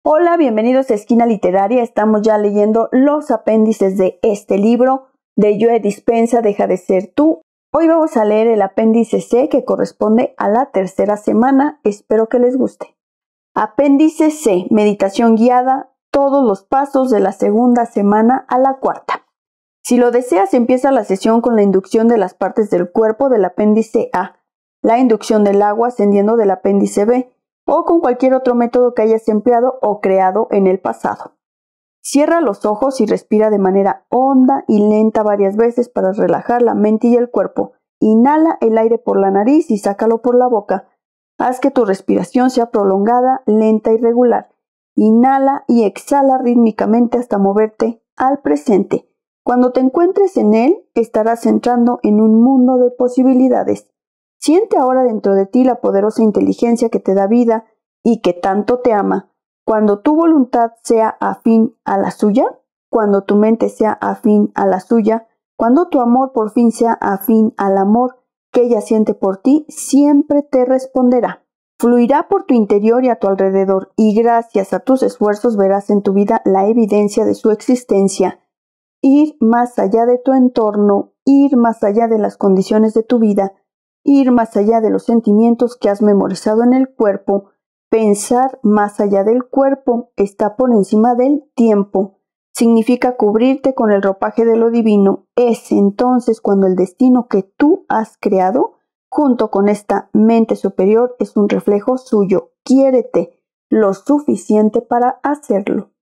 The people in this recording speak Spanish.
Hola, bienvenidos a Esquina Literaria. Estamos ya leyendo los apéndices de este libro de Joe Dispenza, Deja de ser tú. Hoy vamos a leer el apéndice C, que corresponde a la tercera semana. Espero que les guste. Apéndice C, meditación guiada, todos los pasos de la segunda semana a la cuarta. Si lo deseas, empieza la sesión con la inducción de las partes del cuerpo del apéndice A, la inducción del agua ascendiendo del apéndice B, o con cualquier otro método que hayas empleado o creado en el pasado. Cierra los ojos y respira de manera honda y lenta varias veces para relajar la mente y el cuerpo. Inhala el aire por la nariz y sácalo por la boca. Haz que tu respiración sea prolongada, lenta y regular. Inhala y exhala rítmicamente hasta moverte al presente. Cuando te encuentres en él, estarás entrando en un mundo de posibilidades. Siente ahora dentro de ti la poderosa inteligencia que te da vida y que tanto te ama. Cuando tu voluntad sea afín a la suya, cuando tu mente sea afín a la suya, cuando tu amor por fin sea afín al amor que ella siente por ti, siempre te responderá. Fluirá por tu interior y a tu alrededor, y gracias a tus esfuerzos verás en tu vida la evidencia de su existencia. Ir más allá de tu entorno, ir más allá de las condiciones de tu vida, ir más allá de los sentimientos que has memorizado en el cuerpo, pensar más allá del cuerpo, está por encima del tiempo. Significa cubrirte con el ropaje de lo divino. Es entonces cuando el destino que tú has creado, junto con esta mente superior, es un reflejo suyo. Quiérete lo suficiente para hacerlo.